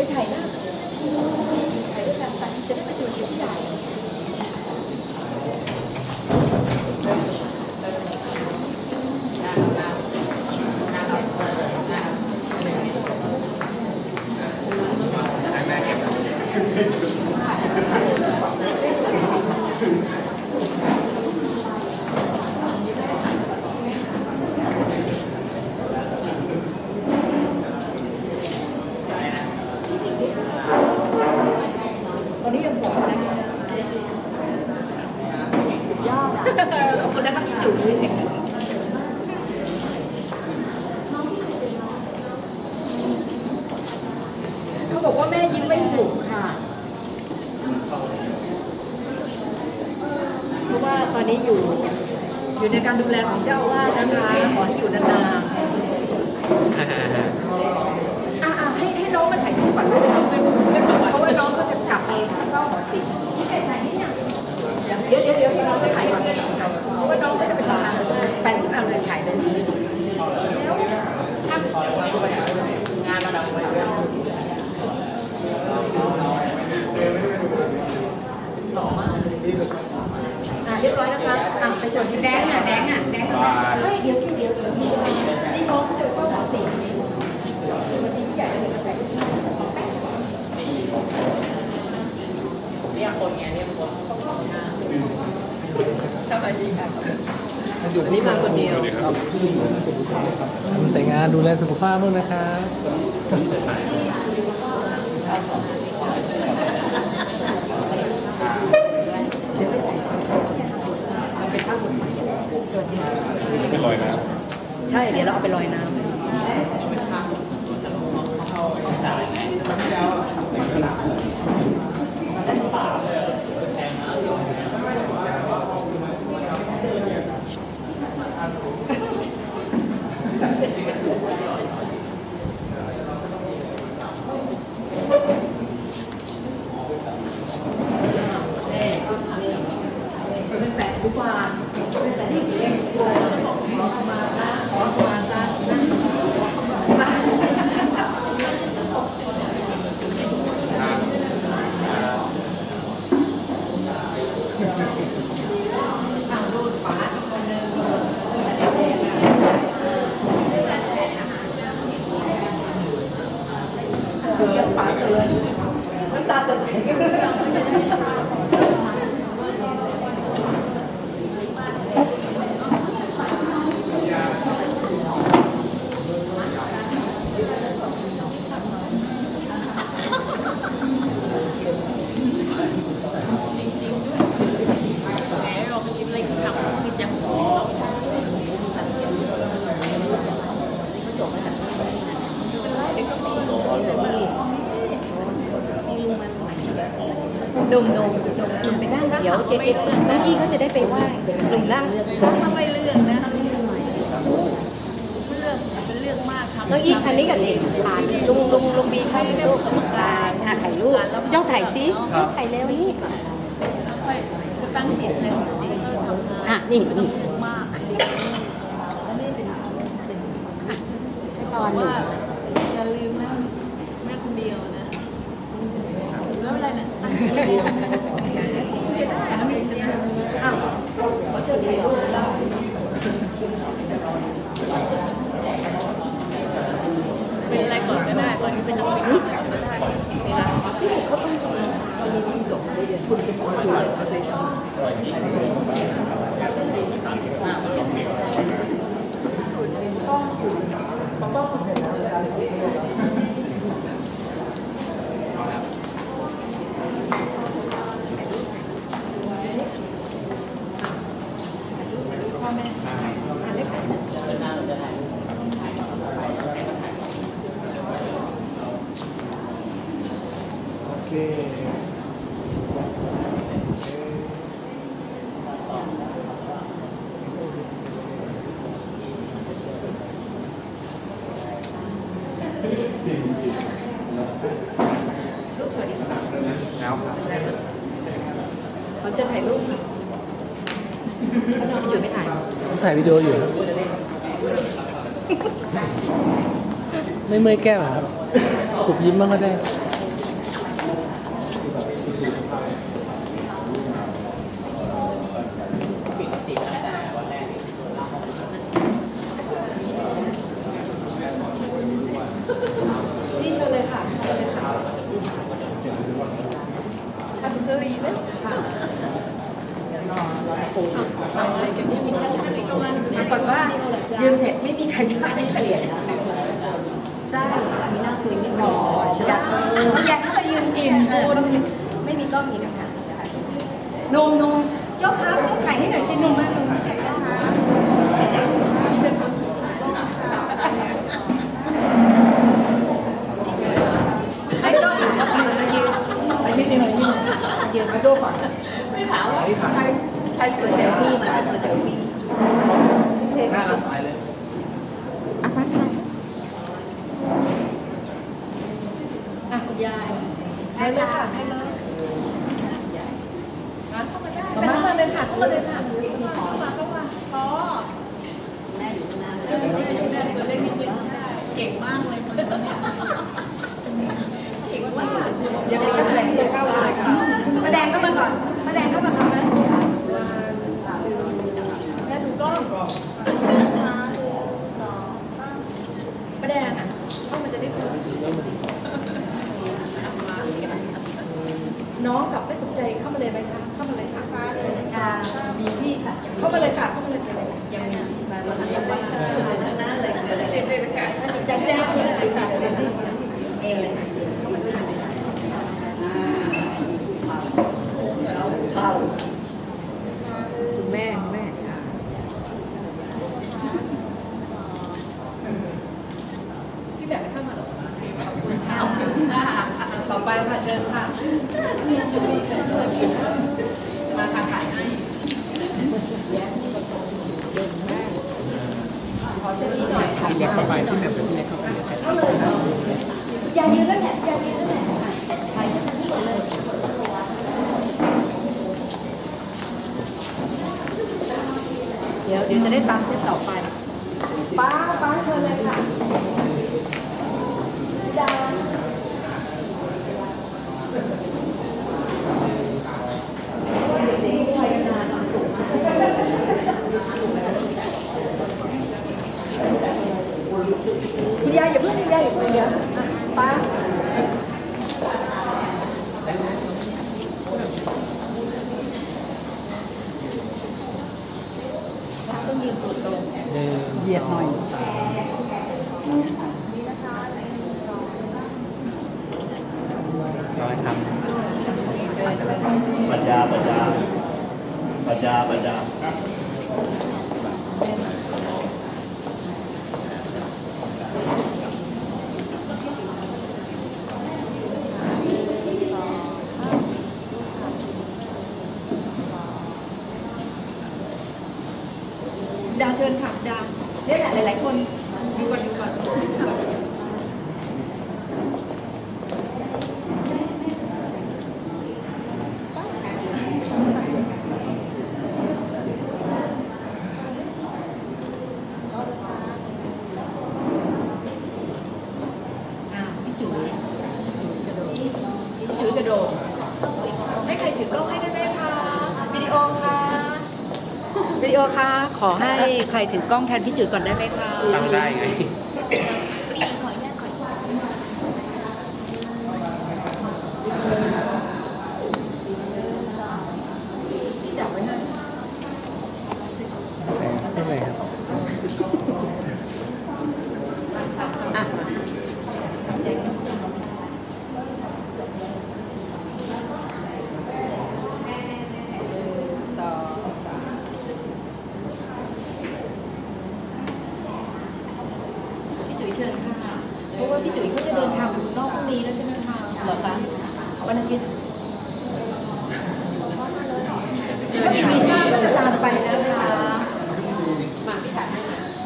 ถ่ายหน้าถ่ายด้วยกันไปจะได้ไปดูชุดใหญ่ตอนนี้ยังบอกนะยอดขอบคุณนะครับพี่จุ๋ยเขาบอกว่าแม่ยิ้มไม่ถูกค่ะเพราะว่าตอนนี้อยู่ในการดูแลของเจ้าอาวาสนะคะขอให้อยู่นานๆให้น้องมาถ่ายรูปก่อนด้วยเพราะว่าน้องเขาจะกลับไปเฝ้าหอศิลป์เดี๋ยวน้องจะถ่ายก่อนเพราะว่าน้องก็จะไปทำงานแฟนที่เราเลยถ่ายเป็นงานระดับหล่อมากเรียบร้อยนะคะไปสวัสดีแดงเฮ้ยเดี๋ยวนี่น้องเขาจะเฝ้าหอศิลป์วันนี้ใหญ่เลยมาใส่เนี่ยคนไงเนี่ยคนสบายดีค่ะอันนี้มาคนเดียวแต่งงานดูแลสุขภาพด้วยนะครับเป็นรอยน้ำใช่เดี๋ยวเราเอาไปลอยน้ำตั้งแต่ทุกวันตั้งแต่เด็กๆขอมานะขอมาซะรูดฝาอีกคนนึงเตือนฝาเตือนน้ำตาจะไหลหนุ่มไปนั่งเดี๋ยวเจ๊น้องอี้ก็จะได้ไปไหว้หนุ่มนั่งถ้าไม่เลือกนะเลือกเป็นเลือกมากครับน้องอี้อันนี้กับเด็กถ่ายลุงบีให้ลูกถ่ายรูปเจ้าถ่ายซิเจ้าถ่ายแล้วนี่จะตั้งจิตเลยสินี่มากให้ตอนหนูอย่าลืมนะแม่คนเดียวนะแล้วอะไรนะตั้งใจขอเชิญถ่ายรูปแล้วเป็นอะไรก่อนก็ได้ตอนนี้เป็นนักบินก็ได้เวลาที่เขาต้องตอนนี้ที่จบเรียนคุณเป็นคนดูพ่อแม่อันเล็กโอเคลูกสวัสดีครับแล้วขอเชิญถ่ายรูปค่ะพี่จุ๋ยไม่ถ่ายถ่ายวิดีโออยู่ไม่เมื่อยแก้วครับขุบยิ้มบ้างก็ได้ยืมเสร็จไม่มีใครกล้าให้เปลี่ยนนะใช่อันนี้น่าคุยไม่พอใช่ไหมอยากเข้าไปยืนกินไม่มีกล้องมีนะคะนุ่มเจ้าครับเจ้าถ่ายให้หน่อยสินุ่มมากนุ่มให้เจ้าหญิงยกมือมายืนไปนิดนึงยืนมาดูก่อนไม่ถามว่าใครสวยเซลฟี่มาเซลฟี่น่ารักไปเลยอ่ะไปอ่ะคุณยายใช่เลยค่ะใช่เลยเข้ามาเลยค่ะเข้ามาเลยค่ะเข้ามาพอแม่อยู่นานแล้วเล่นนิดนึงเก่งมากเลยคนนี้เก่งมากยังไงก็แรงจะเข้าเลยค่ะมาแดงก็มาก่อนมาแดงก็มาก่อนไหมแม่ดูกล้องมาแดงอ่ะเข้ามันจะได้คุยน้องกับไม่สนใจเข้ามาเลยไหมคะเข้ามาเลยค่ะค่ะมีที่ค่ะเข้ามาเลยค่ะเข้ามาเลยค่ะยังมีมาตอนนี้ว่าเสร็จแล้วนะอะไรเลยค่ะจะได้เข้ามาเลยค่ะเองเลยเข้ามาด้วยเข้าคุณแม่พี่แบบไม่เข้ามาหรอต่อไปค่ะเชิญค่ะมาค่ะถ่ายให้ขอเส้นนี้หน่อยค่ะเล็กเข้าไปที่แบบเล็กเข้าไปอย่ายืนแล้วแหละอย่ายืนแล้วแหละถ่ายให้มันนี่เลยเดี๋ยวจะได้ตามเส้นต่อไปป้าเชิญเลยค่ะดาวคุณยายอย่าเพิ่งคุณยายอย่าเพิ่งเดี๋ยวป้าต้องยืนตัวตรงเหยียดหน่อยน้อยทำปัญญาดาเชิญค่ะดาเนี่ยแหละหลายๆคนดูก่อนพี่จุ๋ยกระโดดให้ใครถือกล้องให้ได้ไหมคะวิดีโอค่ะขอให้ใครถือกล้องแทนพี่จุ๋ยก่อนได้ไหมคะตั้งได้ไงพี่จับไว้หน่อยไม่เป็นไรครับอ่ะเชิญค่ะเพราะว่าพี่จุ๋ยเขาจะเดินทางนอกพรุ่งนี้แล้วใช่ไหมคะเหรอคะวันอาทิตย์ถ้ามีวีซ่าก็จะตามไปนะคะมาพี่ถ่ายให้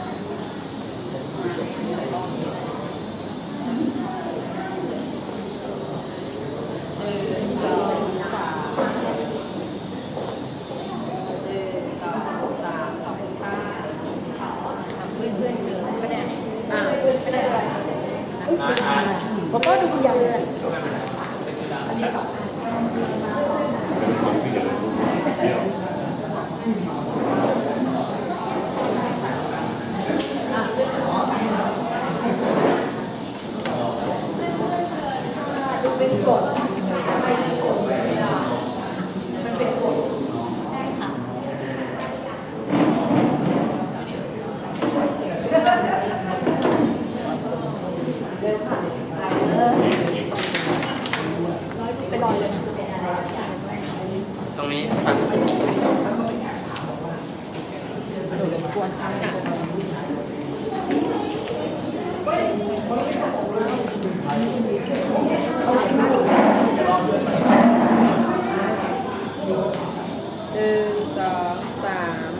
เพื่อนเชิญก็ได้บอกว่าดูคุณยายเลยอันนี้ต่อดูเป็นกฎมันเป็นกฎได้ค่ะอยเลยตรงนี้ครับกวนทำอ่ะ 1 2 3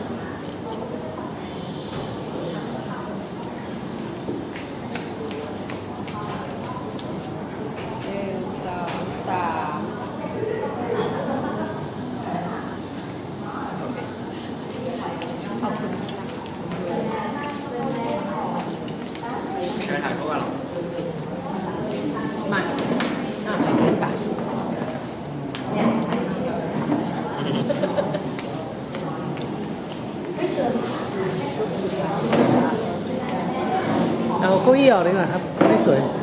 1 2 3 ขอบคุณใช่ถ่ายพวกเรามาไปขึ้นไปเนี่ยเอาเก้าอี้ออกดีกว่าครับ ไม่สวย